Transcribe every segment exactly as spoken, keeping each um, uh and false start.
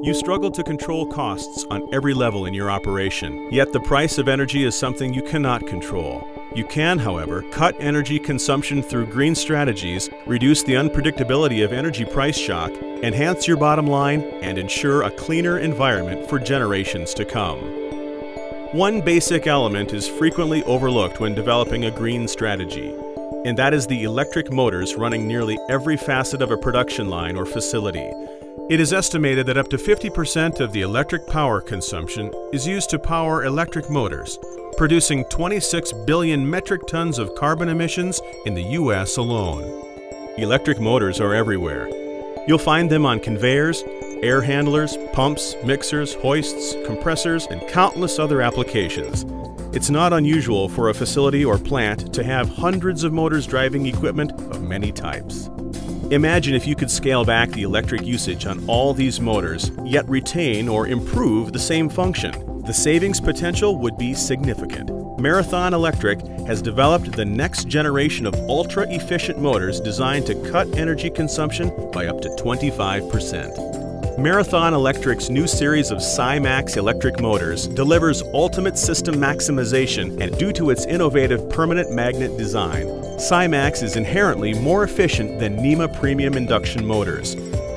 You struggle to control costs on every level in your operation, yet the price of energy is something you cannot control. You can, however, cut energy consumption through green strategies, reduce the unpredictability of energy price shock, enhance your bottom line, and ensure a cleaner environment for generations to come. One basic element is frequently overlooked when developing a green strategy, and that is the electric motors running nearly every facet of a production line or facility. It is estimated that up to fifty percent of the electric power consumption is used to power electric motors, producing twenty-six billion metric tons of carbon emissions in the U S alone. Electric motors are everywhere. You'll find them on conveyors, air handlers, pumps, mixers, hoists, compressors, and countless other applications. It's not unusual for a facility or plant to have hundreds of motors driving equipment of many types. Imagine if you could scale back the electric usage on all these motors, yet retain or improve the same function. The savings potential would be significant. Marathon Electric has developed the next generation of ultra-efficient motors designed to cut energy consumption by up to twenty-five percent. Marathon Electric's new series of SyMax Electric Motors delivers ultimate system maximization, and due to its innovative permanent magnet design, SyMax is inherently more efficient than NEMA premium induction motors.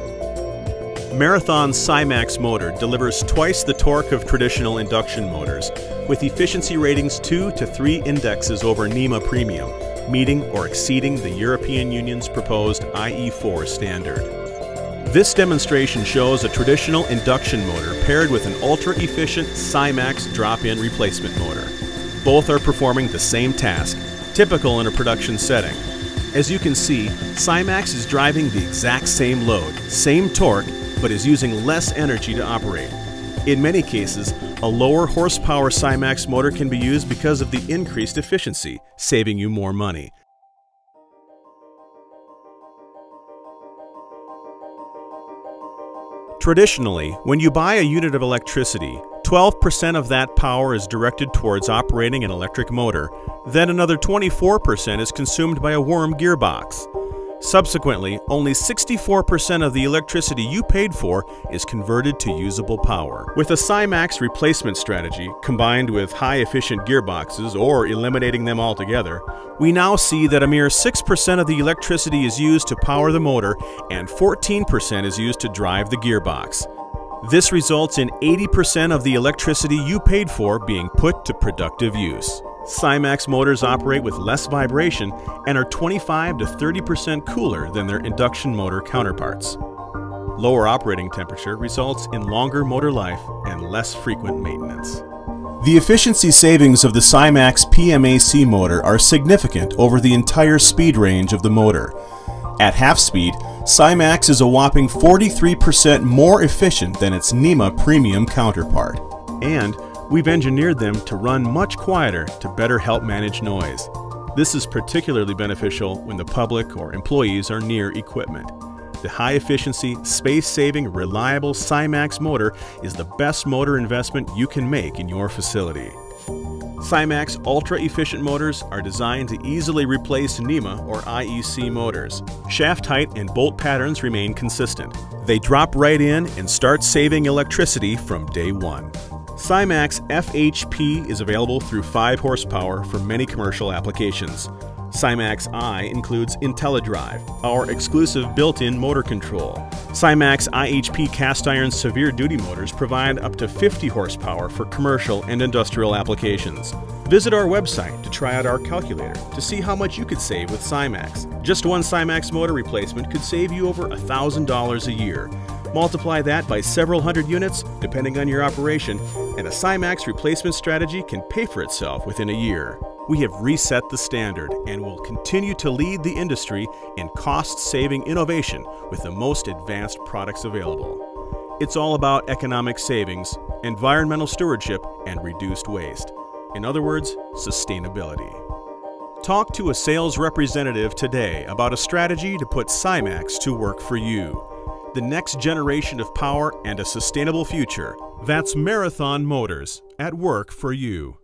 Marathon's SyMax motor delivers twice the torque of traditional induction motors, with efficiency ratings two to three indexes over NEMA premium, meeting or exceeding the European Union's proposed I E four standard. This demonstration shows a traditional induction motor paired with an ultra-efficient SyMax drop-in replacement motor. Both are performing the same task, typical in a production setting. As you can see, SyMax is driving the exact same load, same torque, but is using less energy to operate. In many cases, a lower horsepower SyMax motor can be used because of the increased efficiency, saving you more money. Traditionally, when you buy a unit of electricity, twelve percent of that power is directed towards operating an electric motor, then another twenty-four percent is consumed by a worm gearbox. Subsequently, only sixty-four percent of the electricity you paid for is converted to usable power. With a SyMax replacement strategy, combined with high-efficient gearboxes or eliminating them altogether, we now see that a mere six percent of the electricity is used to power the motor and fourteen percent is used to drive the gearbox. This results in eighty percent of the electricity you paid for being put to productive use. SyMax motors operate with less vibration and are twenty-five to thirty percent cooler than their induction motor counterparts. Lower operating temperature results in longer motor life and less frequent maintenance. The efficiency savings of the SyMax P M A C motor are significant over the entire speed range of the motor. At half speed, SyMax is a whopping forty-three percent more efficient than its NEMA premium counterpart. And we've engineered them to run much quieter to better help manage noise. This is particularly beneficial when the public or employees are near equipment. The high-efficiency, space-saving, reliable SyMax motor is the best motor investment you can make in your facility. SyMax Ultra-Efficient Motors are designed to easily replace NEMA or I E C motors. Shaft height and bolt patterns remain consistent. They drop right in and start saving electricity from day one. SyMax F H P is available through five horsepower for many commercial applications. SyMax I includes IntelliDrive, our exclusive built-in motor control. SyMax I H P cast iron severe duty motors provide up to fifty horsepower for commercial and industrial applications. Visit our website to try out our calculator to see how much you could save with SyMax. Just one SyMax motor replacement could save you over one thousand dollars a year. Multiply that by several hundred units, depending on your operation, and a SyMax replacement strategy can pay for itself within a year. We have reset the standard and will continue to lead the industry in cost-saving innovation with the most advanced products available. It's all about economic savings, environmental stewardship, and reduced waste. In other words, sustainability. Talk to a sales representative today about a strategy to put SyMax to work for you. The next generation of power and a sustainable future. That's Marathon Motors at work for you.